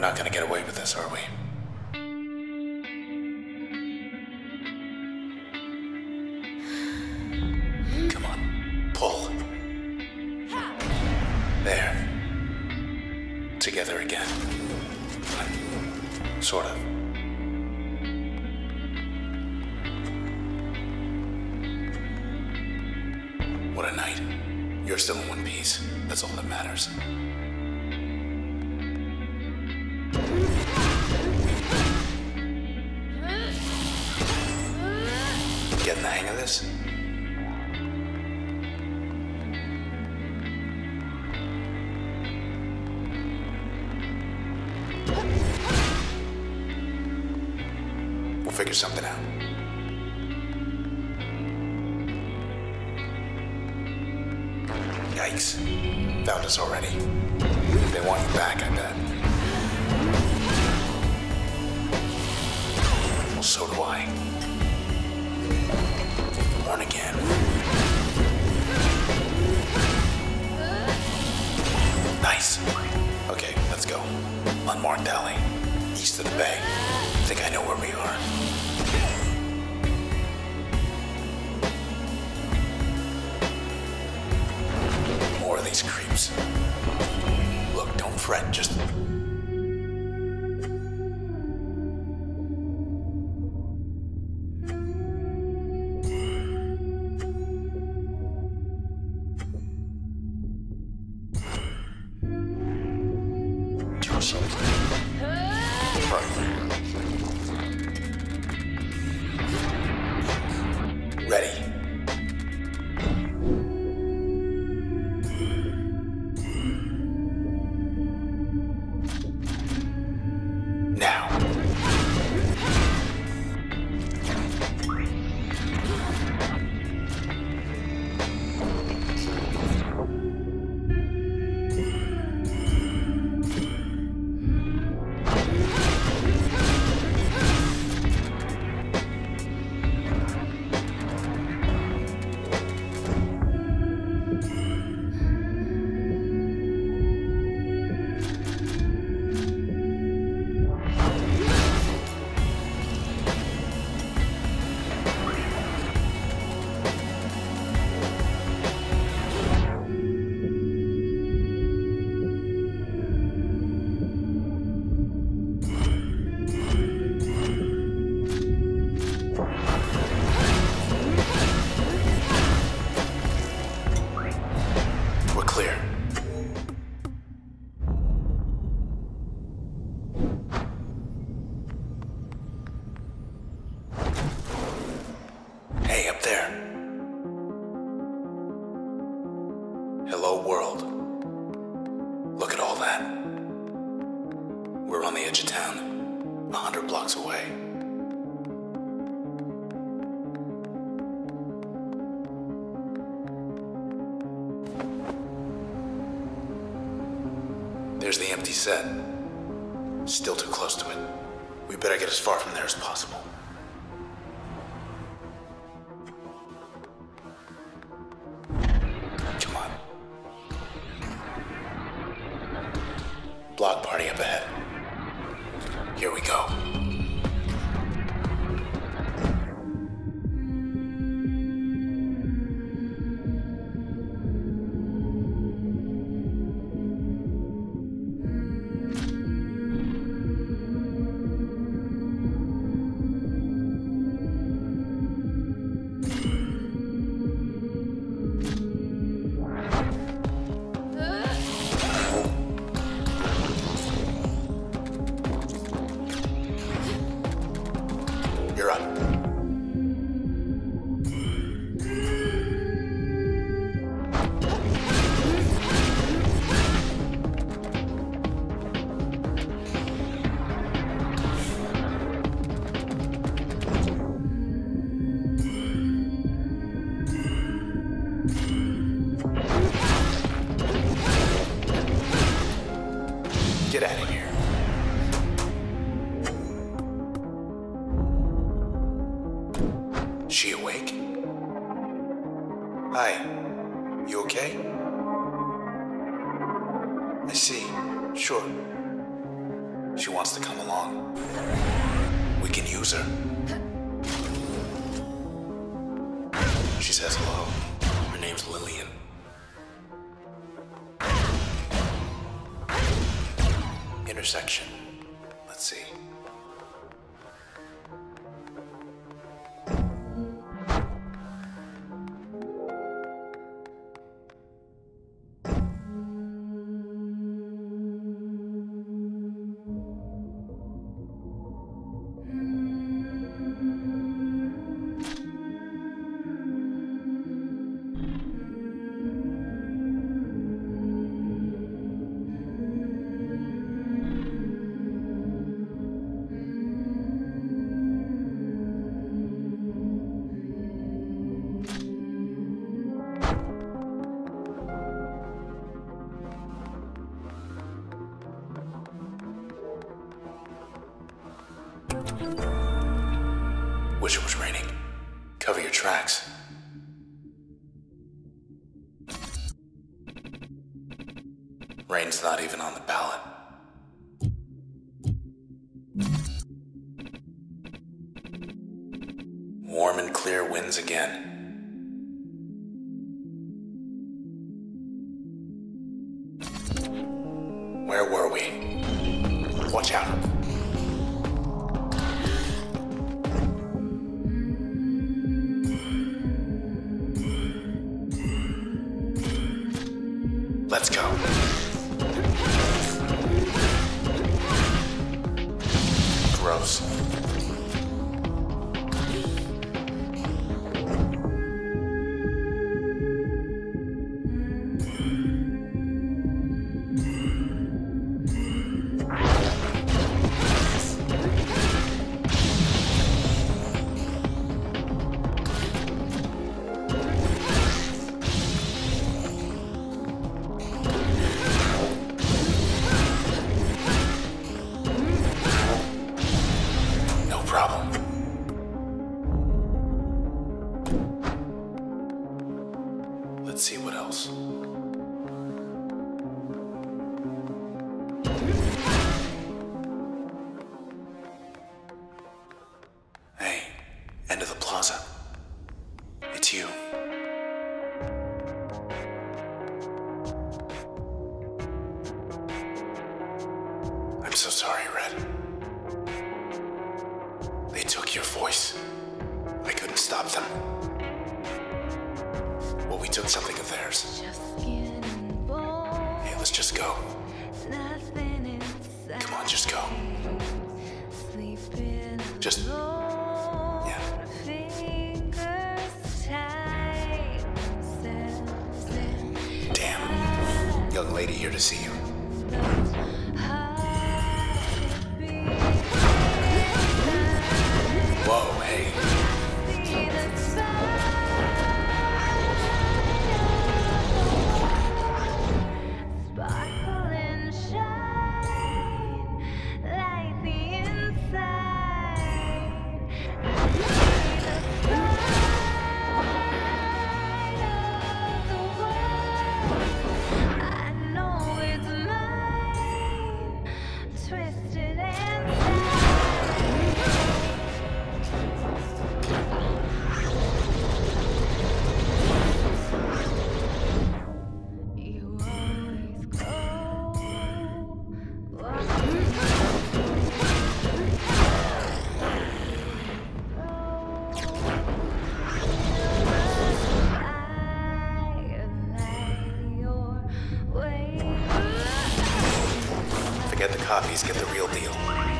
not gonna get away with this, are we? Come on, pull. There. Together again. Sort of. What a night. You're still in one piece. That's all that matters. Getting the hang of this? We'll figure something out. Yikes. Found us already. They want you back, I bet. Well, so do I. Born again. Nice. Okay, let's go. Unmarked alley. East of the bay. I think I know where we are. More of these creeps. Look, don't fret, just... do something. Ready. Now. Hey, up there. Hello, world. Look at all that. We're on the edge of town, 100 blocks away. There's the empty set. Still too close to it. We better get as far from there as possible. Come on. Block party up ahead. Here we go. You're up. Get out of here. She awake? Hi. You okay? I see. Sure. She wants to come along. We can use her. She says hello. Her name's Lillian. Intersection. Let's see. Wish it was raining. Cover your tracks. Rain's not even on the ballot. Warm and clear winds again. Where were we? Watch out. Let's go. Gross. Let's see what else. Hey, end of the plaza. It's you. I'm so sorry, Red. They took your voice. I couldn't stop them. Well, we took something of theirs. Hey, let's just go. Come on, just go. Just... yeah. Damn. Young lady here to see you. Whoa, hey. Forget the copies, get the real deal.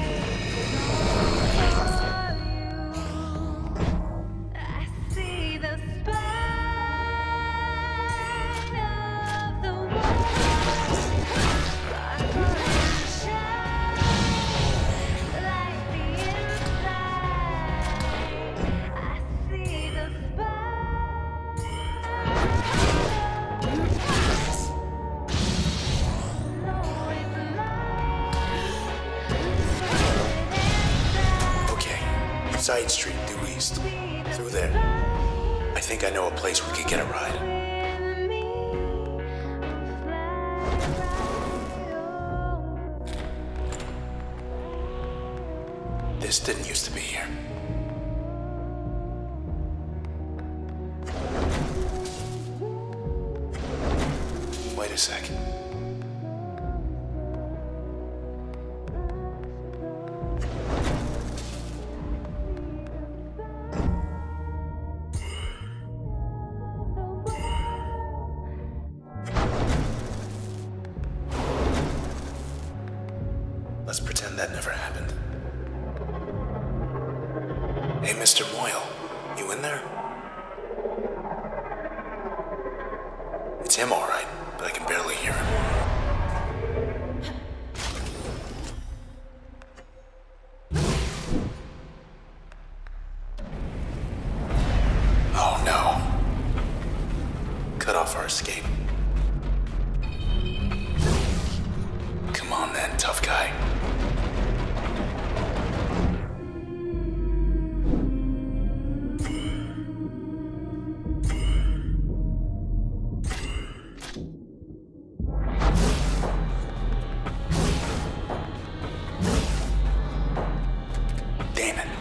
Side street, due east. Through there. I think I know a place we could get a ride. This didn't used to be here. Wait a sec. Let's pretend that never happened. Hey, Mr. Moyle, you in there? It's him, all right, but I can barely hear him. Oh, no. Cut off our escape. Come on, then, tough guy. Damn it.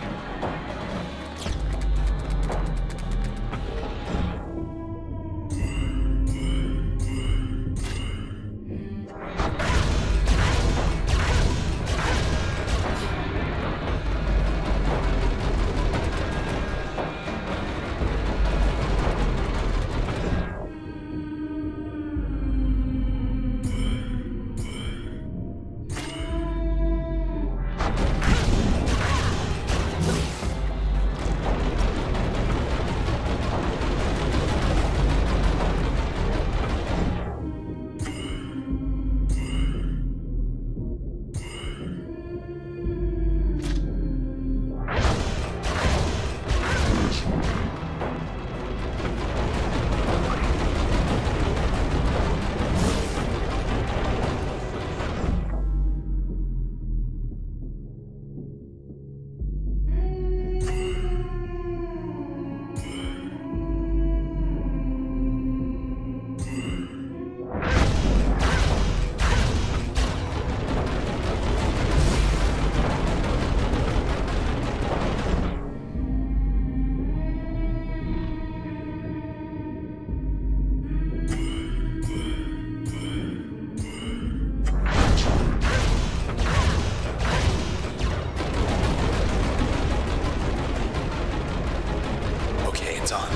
It's on.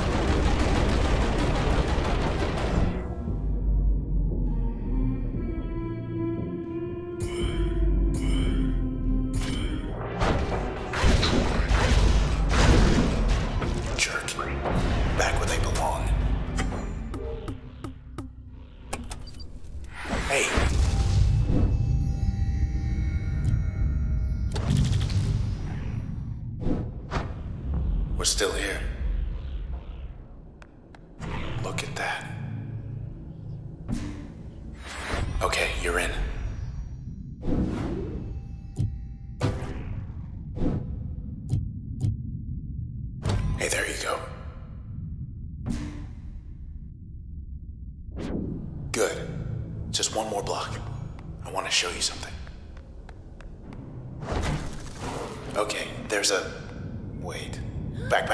Jerk. Back where they belong. Hey. We're still here. Look at that. Okay, you're in. Hey, there you go. Good. Just one more block. I want to show you something. Okay, there's a... Wait. Back.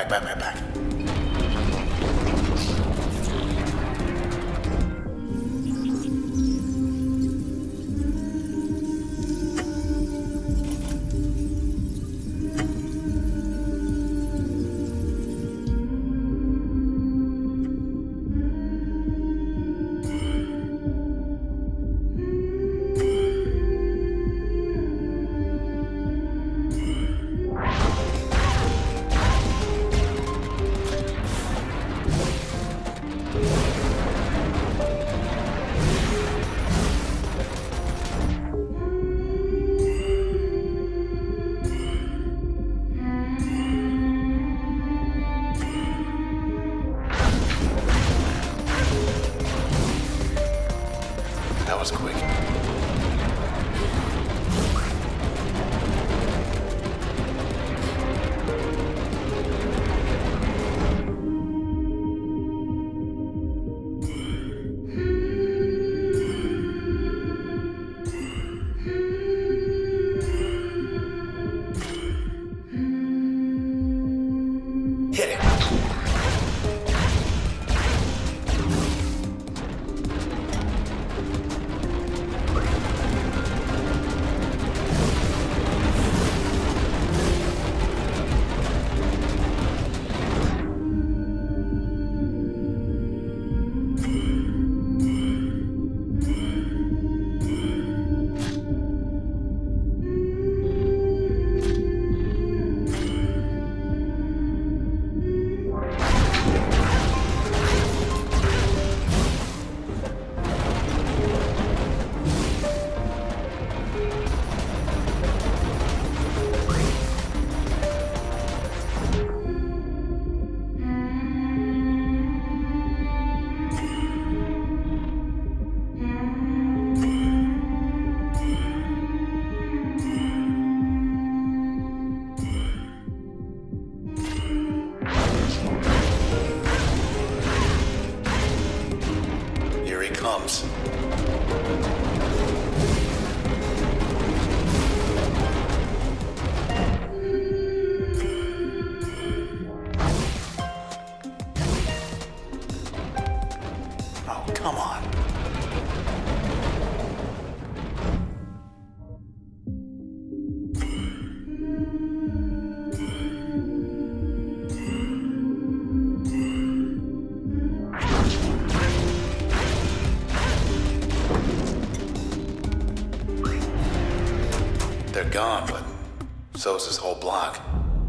gone, but so is this whole block.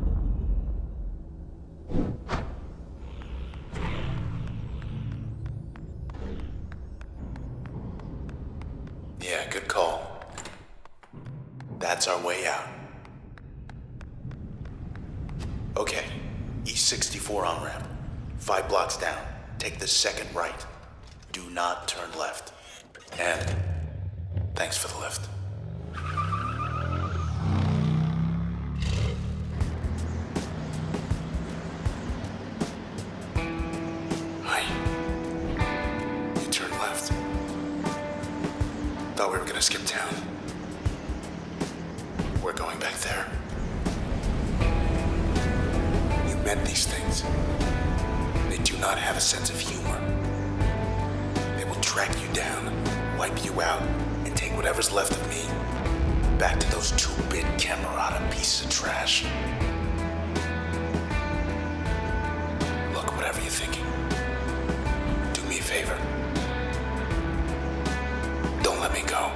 Yeah, good call. That's our way out. Okay, East 64 on-ramp. 5 blocks down. Take the second right. Do not turn left. And thanks for the lift. Hi. You turn left. Thought we were gonna skip town. We're going back there. You meant these things. They do not have a sense of humor. They will track you down, wipe you out, and take whatever's left of me back to those 2-bit Camerata pieces of trash. Look, whatever you're thinking, do me a favor. Don't let me go.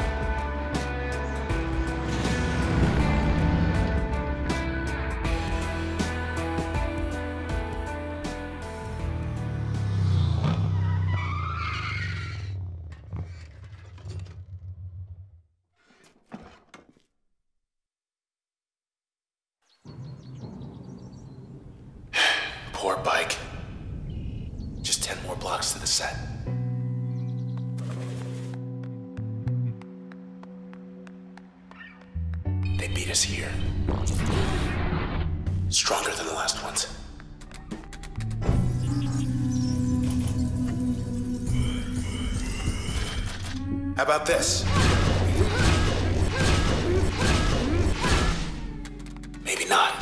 Poor bike. Just 10 more blocks to the set. They beat us here. Stronger than the last ones. How about this? Maybe not.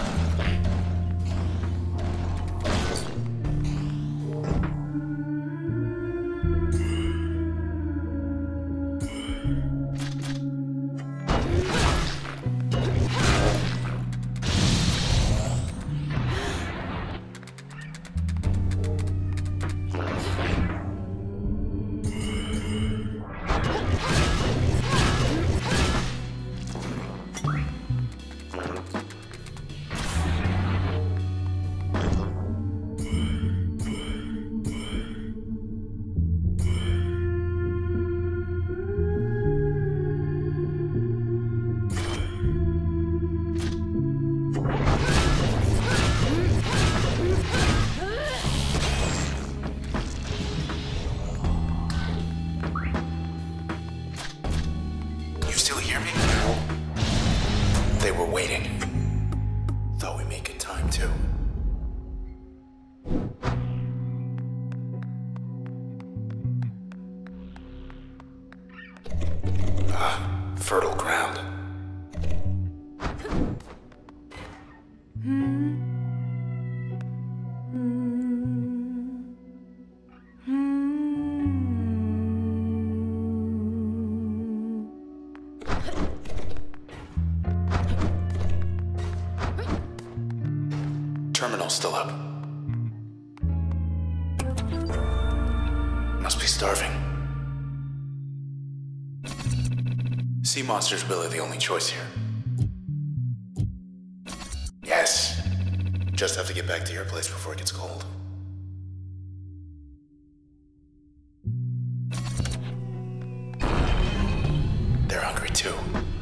They were waiting. Thought we made good time, too. Fertile ground. Terminal's still up. Must be starving. Sea monster's really the only choice here. Yes! Just have to get back to your place before it gets cold. They're hungry too.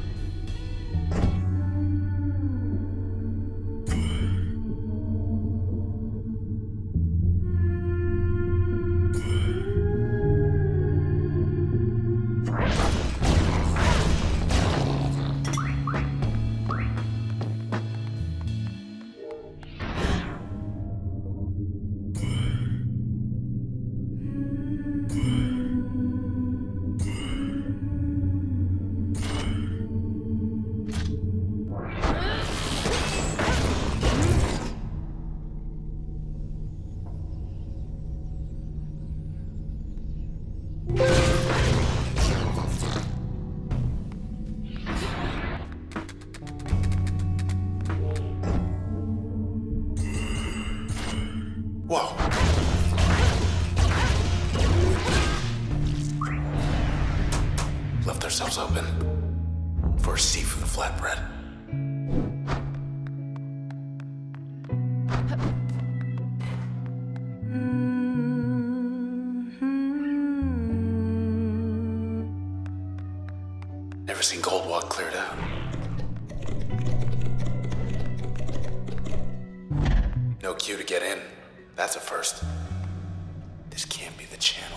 Whoa. Left ourselves open for a seat from the flatbread. Never seen Gold Walk cleared out. No queue to get in. That's a first. This can't be the channel.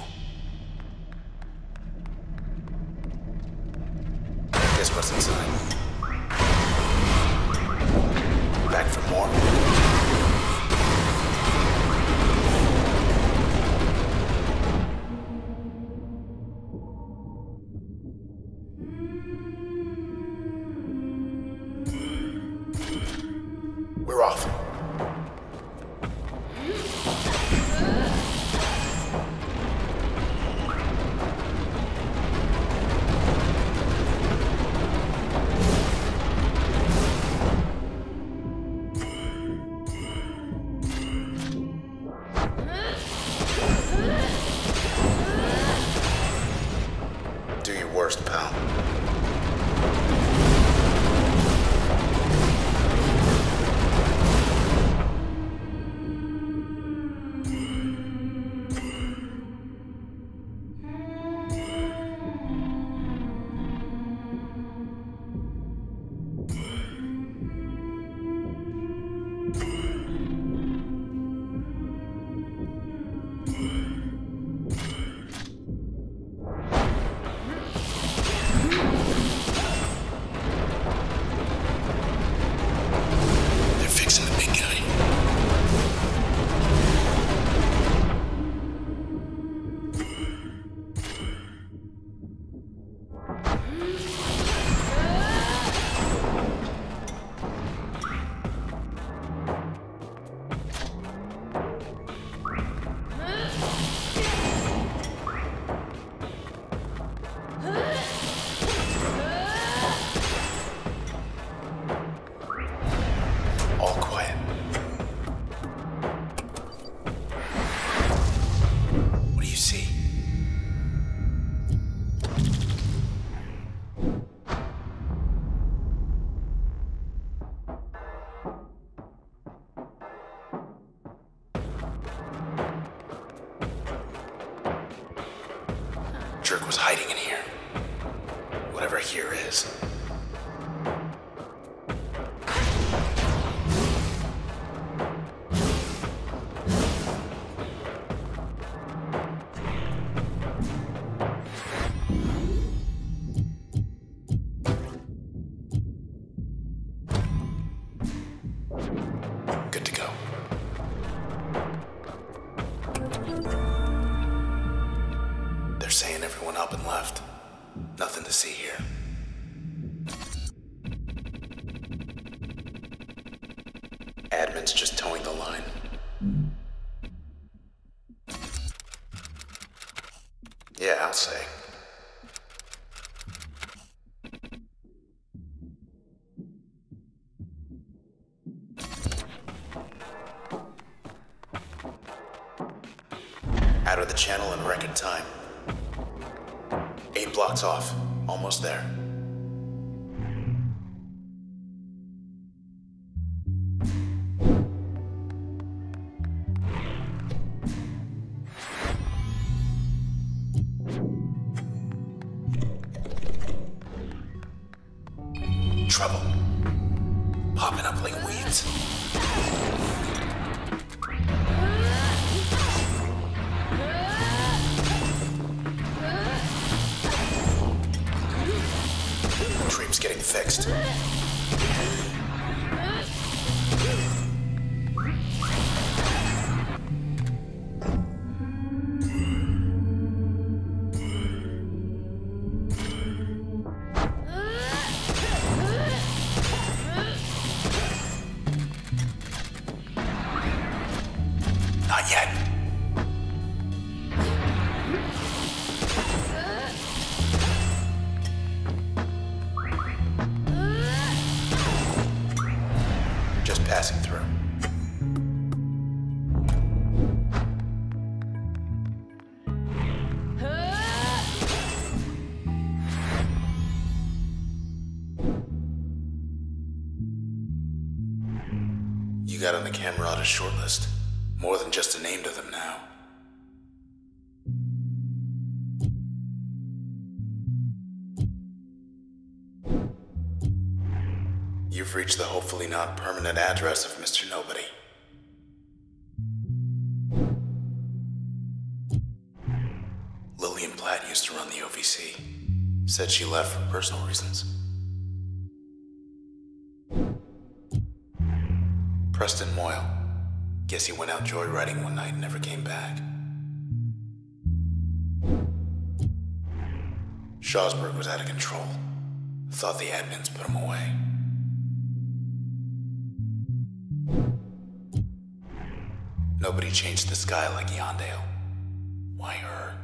Guess what's inside? Back for more? We're off. Do your worst, pal. Jerk was hiding in here. Whatever here is. Good to go. They're saying everyone up and left. Nothing to see here. Admin's just towing the line. Yeah, I'll say. Out of the channel in record time. 8 blocks off. Almost there. Trouble. Popping up like weeds. Dream's getting fixed. Not yet. Just passing through. You got on the Camerata shortlist. More than just a name to them now. You've reached the hopefully not permanent address of Mr. Nobody. Lillian Platt used to run the OVC. Said she left for personal reasons. Preston Moyle. Guess he went out joyriding one night and never came back. Shawsburg was out of control. Thought the admins put him away. Nobody changed the sky like Yondale. Why her?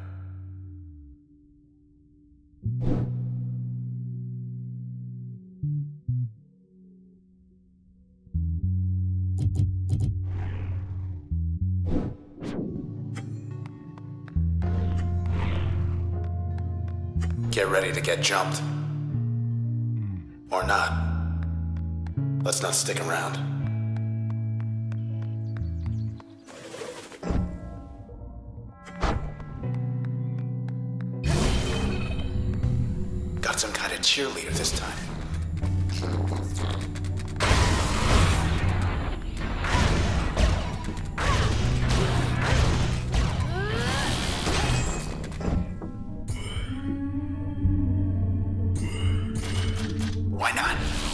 Get ready to get jumped. Or not. Let's not stick around. Got some kind of cheerleader this time. Why not?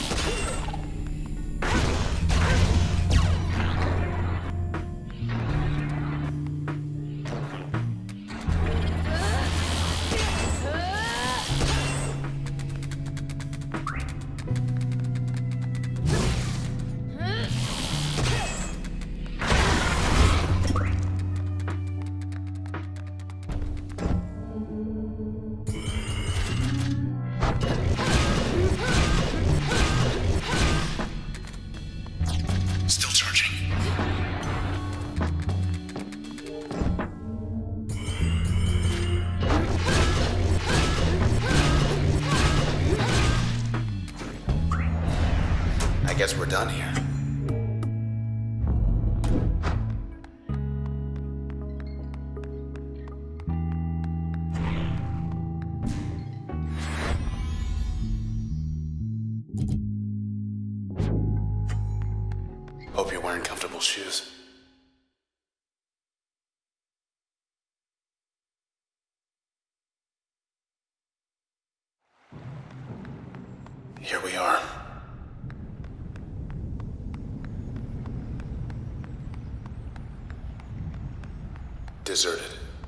Still charging. I guess we're done here. Hope you're wearing comfortable shoes. Here we are. Deserted.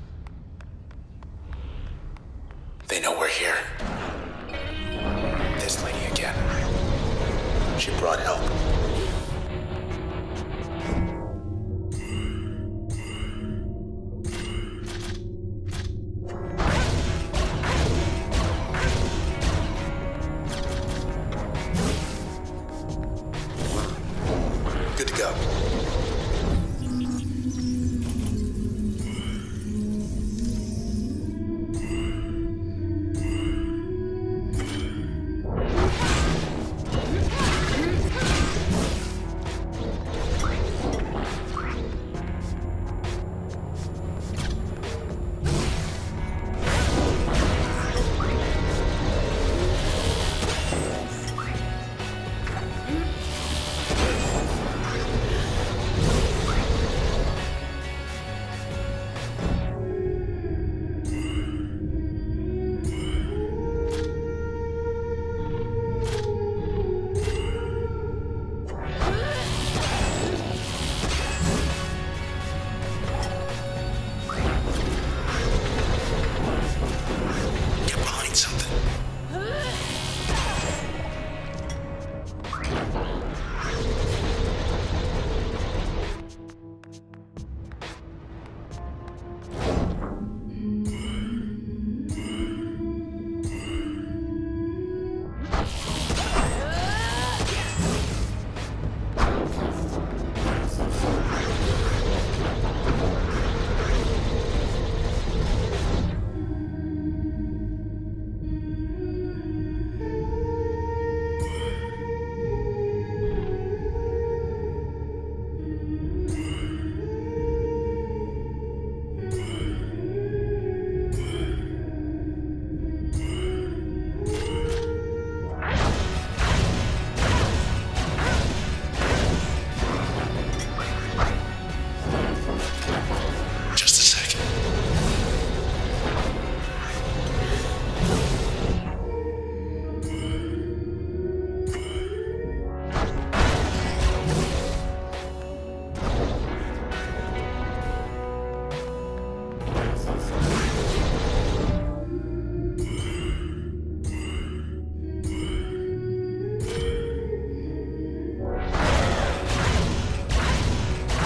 They know we're here. This lady again. She brought help. Good to go.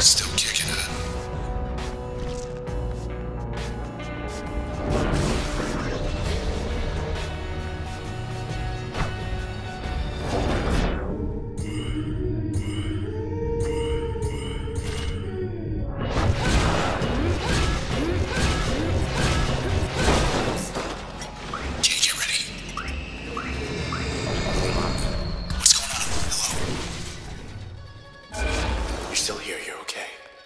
Still kicking it. Still here, you're okay.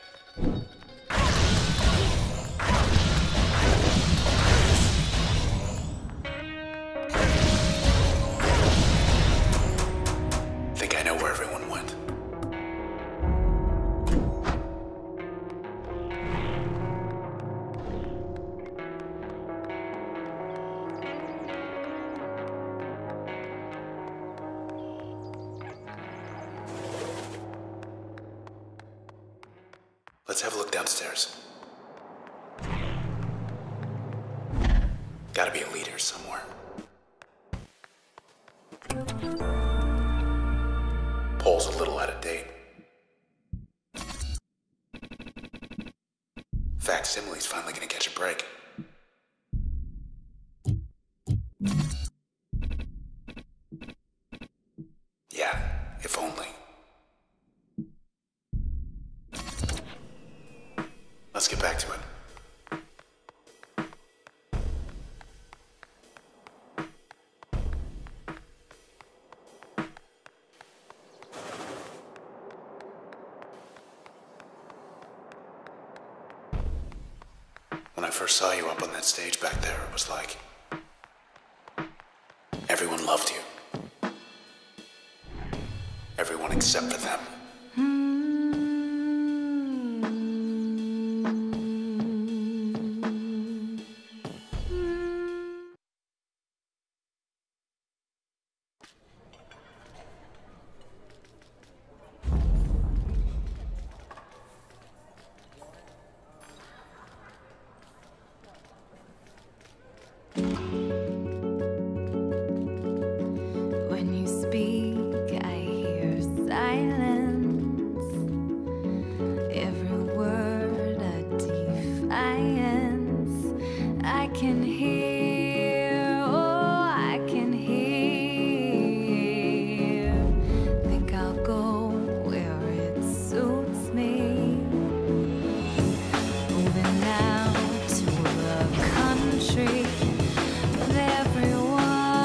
Think I know where everyone went. Let's have a look downstairs. Gotta be a lead here somewhere. Pole's a little out of date. Facsimile's finally gonna catch a break. Yeah, if only. Let's get back to it. When I first saw you up on that stage back there, it was like everyone loved you. Everyone except for them. When you speak, I hear silence. Every word a defiance. I can hear, oh, I can hear. Think I'll go where it suits me. Moving now to the country. With everyone.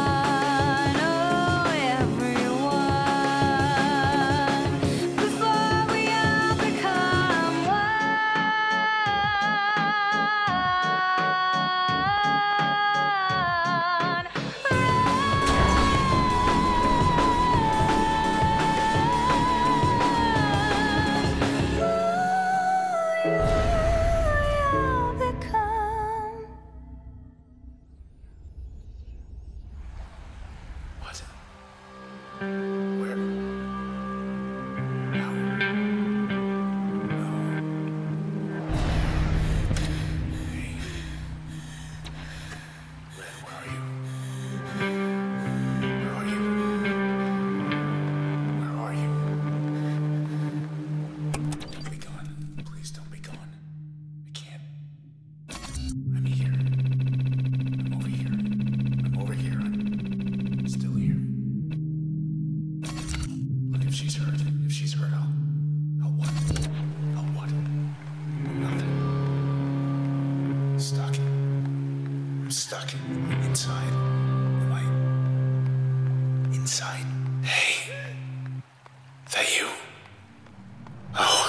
Stuck inside. Am I inside? Hey, that you? Oh,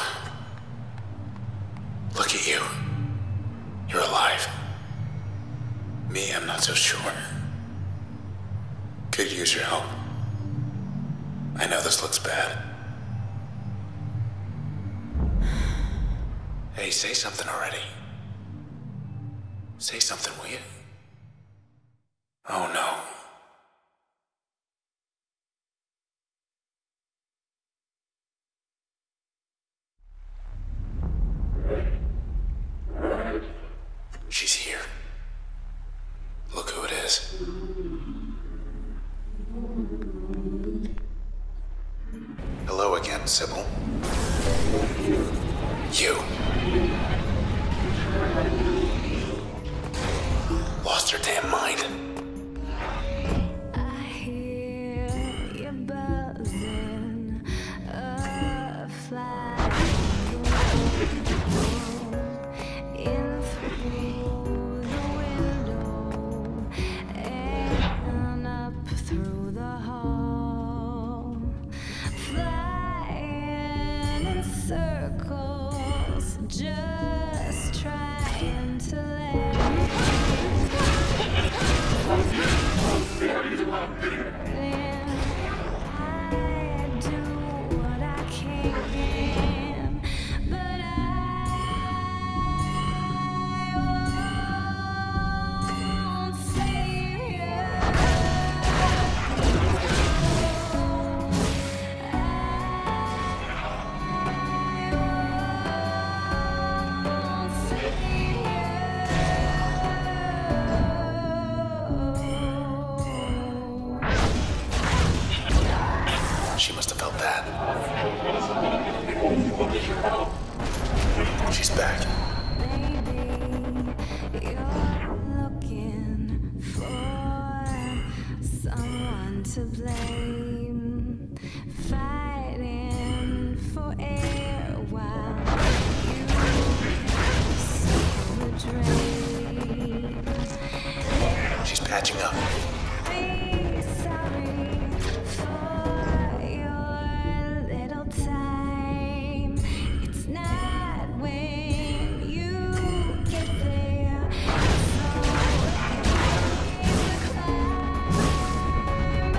look at you. You're alive. Me, I'm not so sure. Could use your help. I know this looks bad. Hey, say something already. Say something, will you? Oh no. She's here. Look who it is. Hello again, Sybil. She's back. Maybe you're looking for someone to blame, fighting for air while you suffer drain. She's patching up. Be sorry for your little time. It's not when you get there. It's the climb,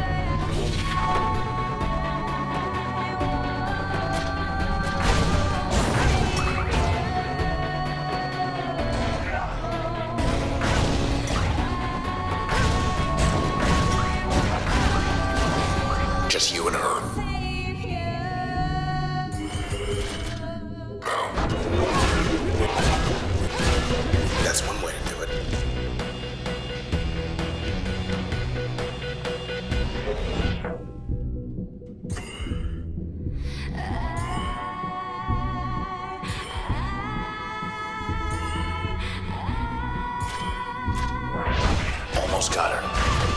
Just you and her. That's one way to do it. Almost got her.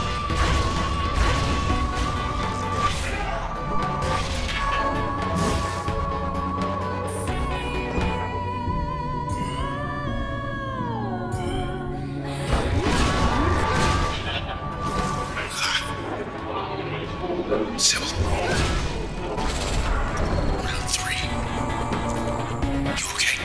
Sybil. Round 3. You okay?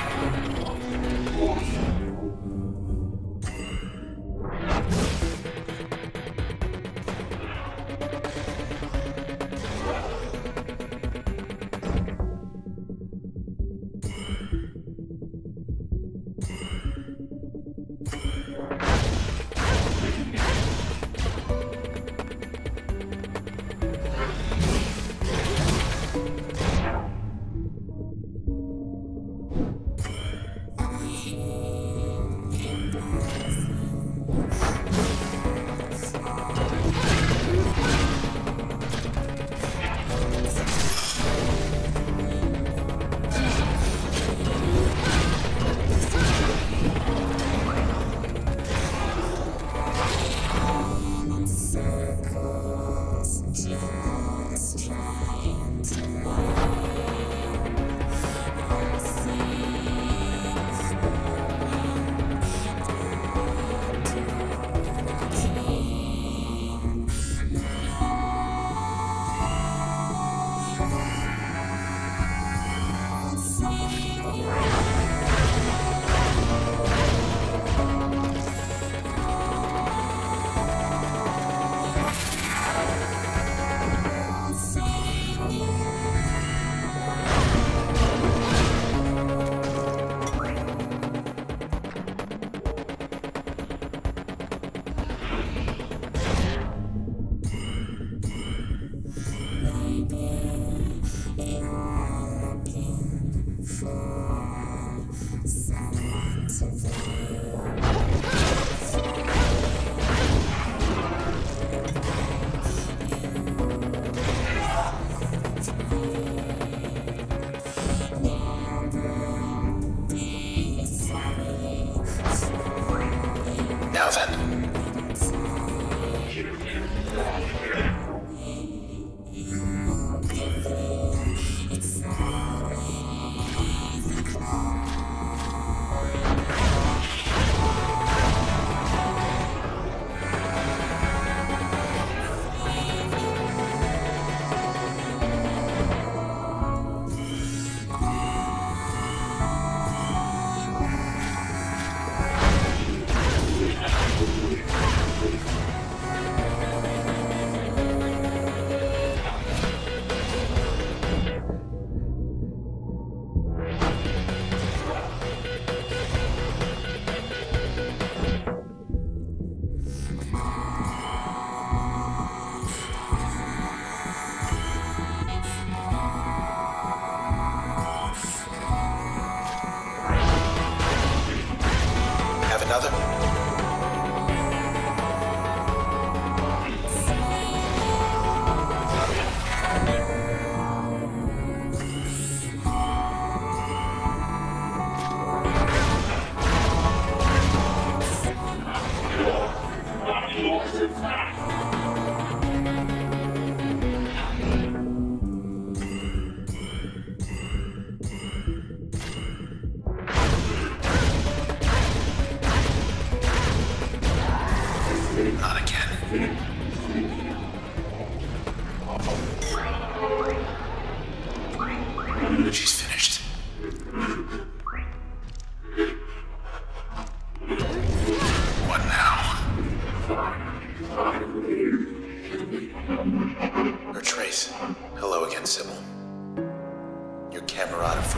Now then.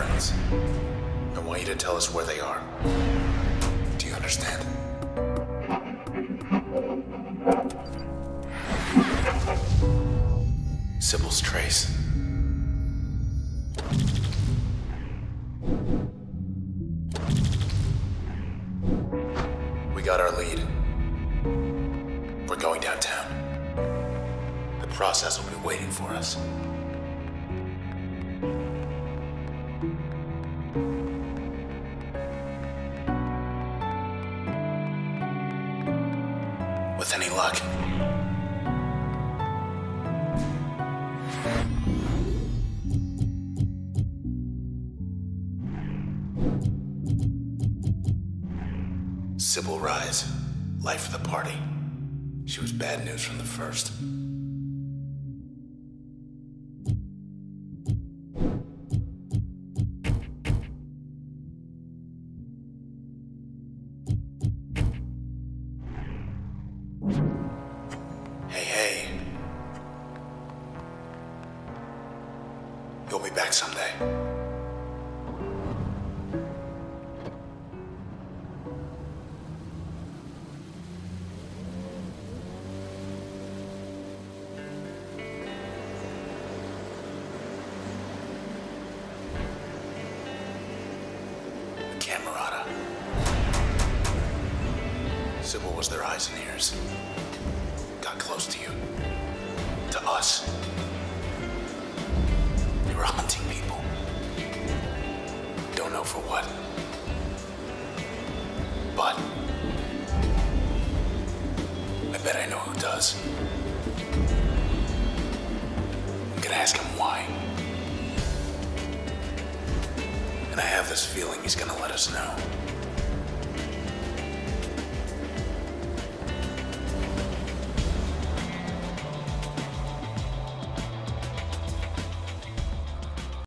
friends. I want you to tell us where they are. Do you understand? Sybil's trace. We got our lead. We're going downtown. The process will be waiting for us. With any luck, Sybil Rise, life of the party. She was bad news from the first. Hey. You'll be back someday. Camerata. Sybil was their eyes and ears. Got close to you. To us. They were hunting people. Don't know for what. But I bet I know who does. I'm gonna ask him why. And I have this feeling he's gonna let us know.